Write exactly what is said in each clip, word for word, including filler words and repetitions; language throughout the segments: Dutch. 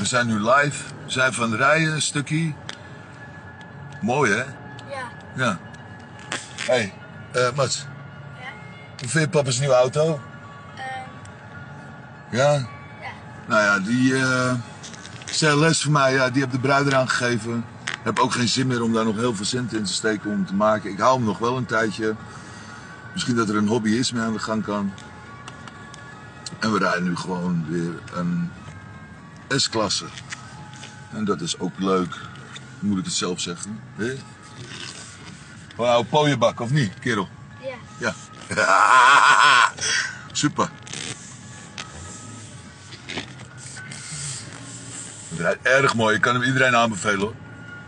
zijn nu live. We zijn van het rijden, een stukje. Mooi, hè? Ja. Ja. Hé, hey, uh, Mats. Ja? Hoe vind je papa's nieuwe auto? Um, Ja? ja. Nou ja, die uh, C L S voor mij, ja, die heb de bruid eraan gegeven. Ik heb ook geen zin meer om daar nog heel veel centen in te steken om te maken. Ik hou hem nog wel een tijdje. Misschien dat er een hobbyist mee aan de gang kan. En we rijden nu gewoon weer een S-klasse. En dat is ook leuk. Moet ik het zelf zeggen. Hé? Wat nou, pooienbak of niet, kerel? Ja. Ja. Super. Het rijdt erg mooi. Ik kan hem iedereen aanbevelen, hoor.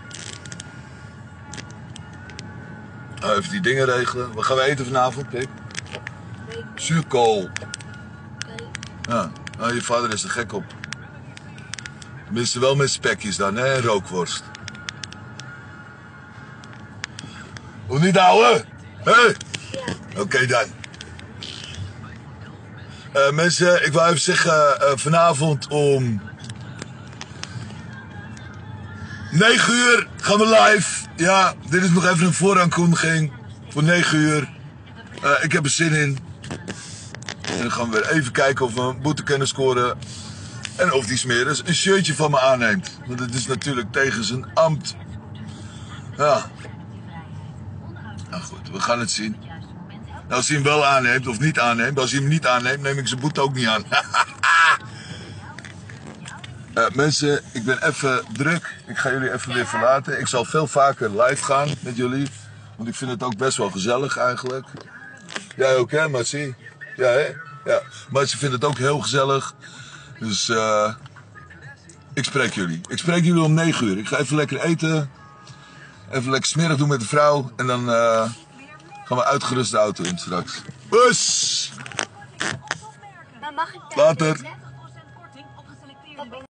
Nou, even die dingen regelen. Wat gaan we eten vanavond, Pip? Zuurkool. Okay. Ja, nou, je vader is er gek op. Tenminste wel met spekjes dan, hè, en rookworst. Hoe niet, ouwe? Hé? Hey? Ja. Oké okay, dan. Uh, mensen, ik wil even zeggen, uh, vanavond om negen uur gaan we live. Ja, dit is nog even een vooraankondiging voor negen uur. Uh, ik heb er zin in. En dan gaan we weer even kijken of we een boete kunnen scoren. En of die smeris een shirtje van me aanneemt. Want het is natuurlijk tegen zijn ambt. Ja. Nou goed, we gaan het zien. Nou, als hij hem wel aanneemt of niet aanneemt. Als hij hem niet aanneemt, neem ik zijn boete ook niet aan. uh, mensen, ik ben even druk. Ik ga jullie even weer verlaten. Ik zal veel vaker live gaan met jullie. Want ik vind het ook best wel gezellig eigenlijk. Jij ook, hè, Matsie? Ja, hè? Ja. Matsie vindt het ook heel gezellig. Dus uh, ik spreek jullie. Ik spreek jullie om negen uur. Ik ga even lekker eten. Even lekker smerig doen met de vrouw. En dan uh, gaan we uitgerust de auto in straks. Bus! Maar mag ik Later.